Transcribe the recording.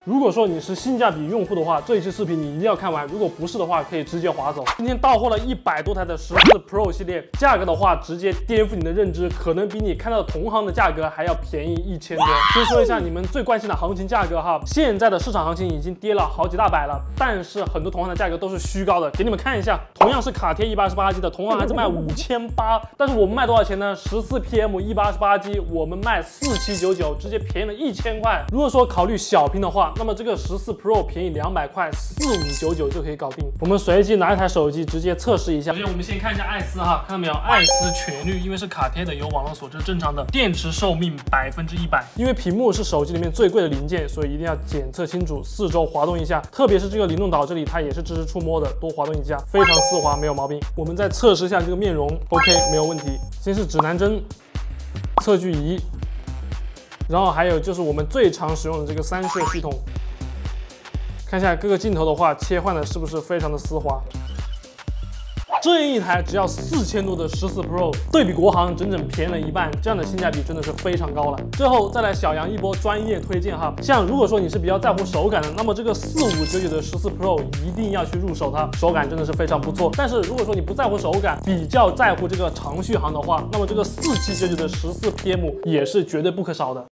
如果说你是性价比用户的话，这一期视频你一定要看完。如果不是的话，可以直接划走。今天到货了100多台的14 Pro 系列，价格的话直接颠覆你的认知，可能比你看到的同行的价格还要便宜1000多。先说一下你们最关心的行情价格哈，现在的市场行情已经跌了好几大百了，但是很多同行的价格都是虚高的，给你们看一下，同样是卡贴128G 的，同行还是卖5800，但是我们卖多少钱呢？14PM 128G 我们卖4799，直接便宜了1000块。如果说考虑小屏的话，那么这个14 Pro 便宜200块，4599就可以搞定。我们随机拿一台手机直接测试一下。首先我们先看一下艾斯哈，看到没有？艾斯全绿，因为是卡贴的，有网络锁，这是正常的。电池寿命100%，因为屏幕是手机里面最贵的零件，所以一定要检测清楚，四周滑动一下，特别是这个灵动岛这里，它也是支持触摸的，多滑动一下，非常丝滑，没有毛病。我们再测试一下这个面容 ，OK， 没有问题。先是指南针、测距仪。然后还有就是我们最常使用的这个3摄系统，看一下各个镜头的话，切换的是不是非常的丝滑？这一台只要4000多的14 Pro， 对比国行整整便宜了一半，这样的性价比真的是非常高了。最后再来小杨一波专业推荐哈，像如果说你是比较在乎手感的，那么这个4599的14 Pro 一定要去入手它，手感真的是非常不错。但是如果说你不在乎手感，比较在乎这个长续航的话，那么这个4799的14PM 也是绝对不可少的。